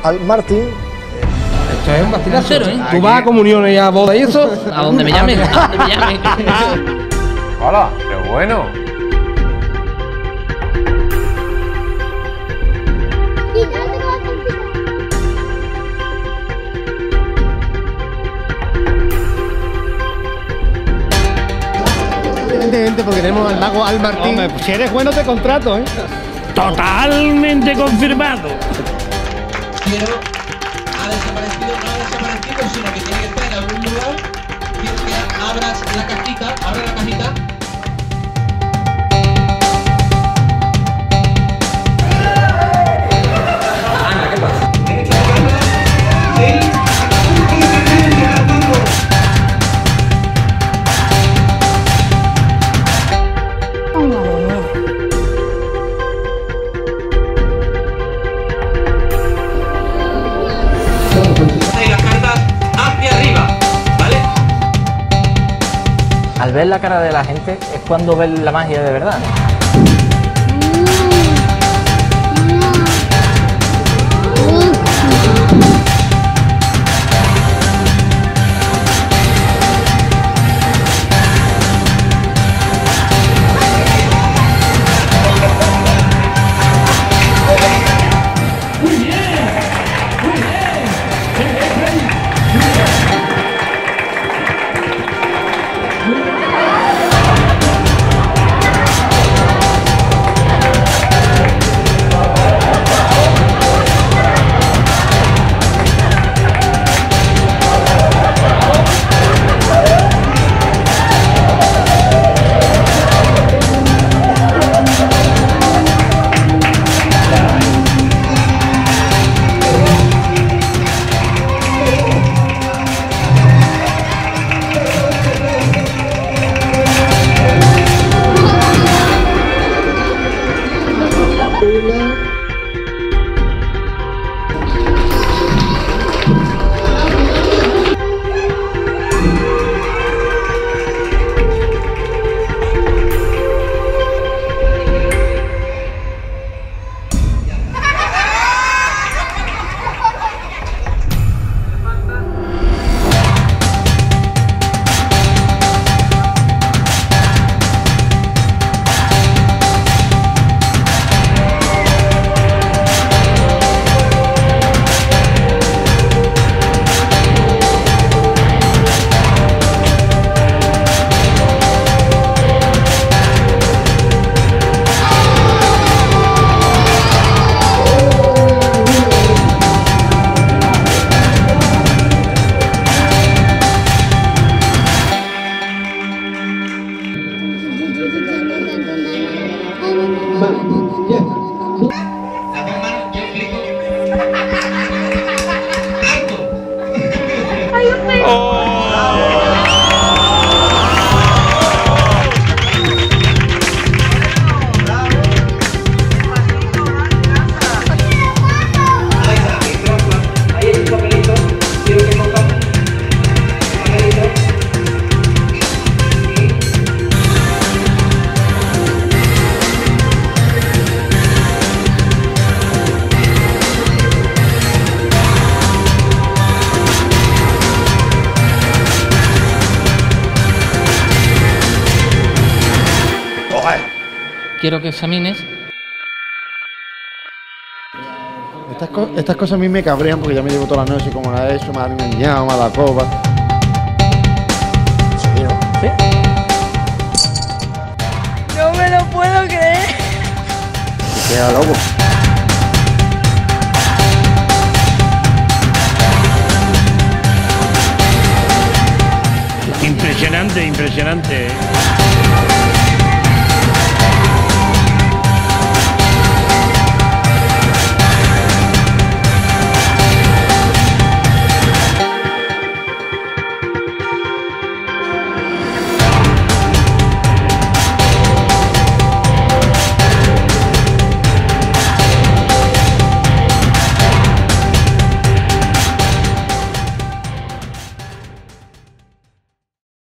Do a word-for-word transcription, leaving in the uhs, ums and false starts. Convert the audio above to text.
al Martín. Esto es un vacilazo, ¿eh? Aquí. ¿Tú vas a comuniones y a boda y eso? A donde me llamen, a donde me llamen. Hola, qué bueno. Vente, vente, porque tenemos al mago al Martín. Hombre, pues si eres bueno te contrato, ¿eh? Totalmente confirmado. Pero ha desaparecido, no ha desaparecido, sino que tiene que estar en algún lugar. Quiero que abras la cajita, abre la cajita. Ana, ¿qué pasa? Y las cartas hacia arriba, ¿vale? Al ver la cara de la gente es cuando ves la magia de verdad. Quiero que examines. Estas, co estas cosas a mí me cabrean porque ya me llevo toda la noche como la de eso, me han engañado, me ha dado copa. Sí, ¿no? ¿Sí? No me lo puedo creer. Se queda loco. Impresionante, impresionante.